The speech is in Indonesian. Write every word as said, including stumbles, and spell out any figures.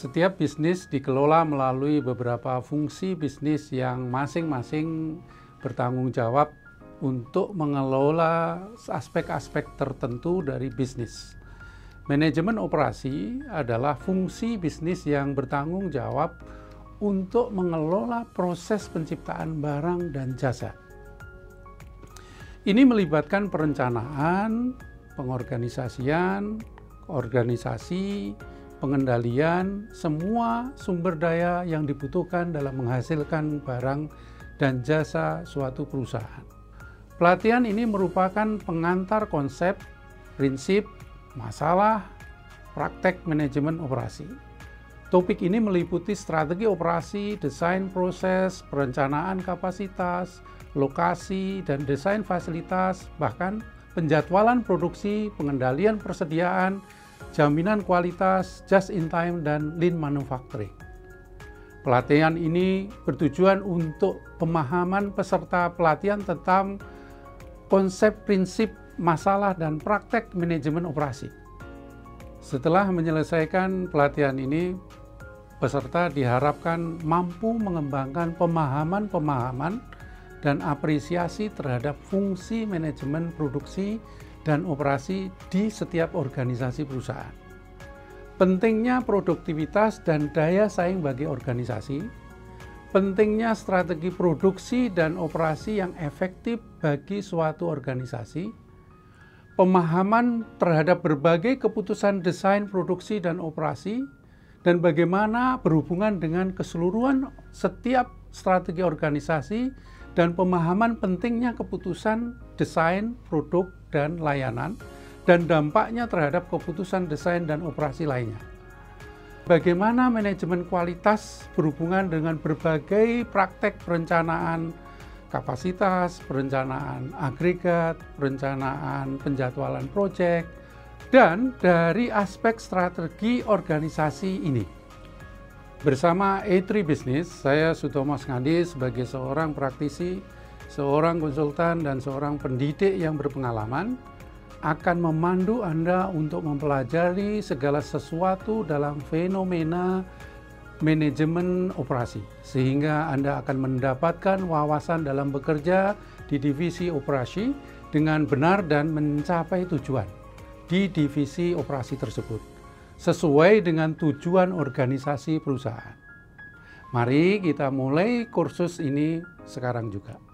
Setiap bisnis dikelola melalui beberapa fungsi bisnis yang masing-masing bertanggung jawab untuk mengelola aspek-aspek tertentu dari bisnis. Manajemen operasi adalah fungsi bisnis yang bertanggung jawab untuk mengelola proses penciptaan barang dan jasa. Ini melibatkan perencanaan, pengorganisasian, organisasi, pengendalian, semua sumber daya yang dibutuhkan dalam menghasilkan barang dan jasa suatu perusahaan. Pelatihan ini merupakan pengantar konsep, prinsip, masalah, praktek manajemen operasi. Topik ini meliputi strategi operasi, desain proses, perencanaan kapasitas, lokasi, dan desain fasilitas, bahkan penjadwalan produksi, pengendalian persediaan, jaminan kualitas, just in time, dan lean manufacturing. Pelatihan ini bertujuan untuk pemahaman peserta pelatihan tentang konsep, prinsip, masalah, dan praktek manajemen operasi. Setelah menyelesaikan pelatihan ini, peserta diharapkan mampu mengembangkan pemahaman-pemahaman dan apresiasi terhadap fungsi manajemen produksi dan operasi di setiap organisasi perusahaan. Pentingnya produktivitas dan daya saing bagi organisasi, pentingnya strategi produksi dan operasi yang efektif bagi suatu organisasi, pemahaman terhadap berbagai keputusan desain produksi dan operasi, dan bagaimana berhubungan dengan keseluruhan setiap strategi organisasi, dan pemahaman pentingnya keputusan desain, produk, dan layanan, dan dampaknya terhadap keputusan desain dan operasi lainnya. Bagaimana manajemen kualitas berhubungan dengan berbagai praktek perencanaan kapasitas, perencanaan agregat, perencanaan penjadwalan proyek, dan dari aspek strategi organisasi ini. Bersama A tiga Business, saya Sutomo Ngandi sebagai seorang praktisi, seorang konsultan, dan seorang pendidik yang berpengalaman akan memandu Anda untuk mempelajari segala sesuatu dalam fenomena manajemen operasi, sehingga Anda akan mendapatkan wawasan dalam bekerja di divisi operasi dengan benar dan mencapai tujuan di divisi operasi tersebut, sesuai dengan tujuan organisasi perusahaan. Mari kita mulai kursus ini sekarang juga.